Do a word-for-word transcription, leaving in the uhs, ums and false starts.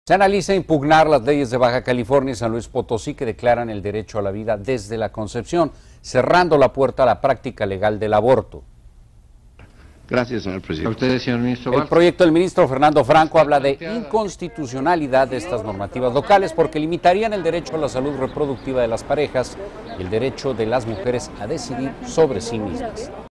Se analiza impugnar las leyes de Baja California y San Luis Potosí que declaran el derecho a la vida desde la concepción, cerrando la puerta a la práctica legal del aborto. Gracias, señor presidente. A ustedes, señor ministro. El proyecto del ministro Fernando Franco habla de inconstitucionalidad de estas normativas locales porque limitarían el derecho a la salud reproductiva de las parejas y el derecho de las mujeres a decidir sobre sí mismas.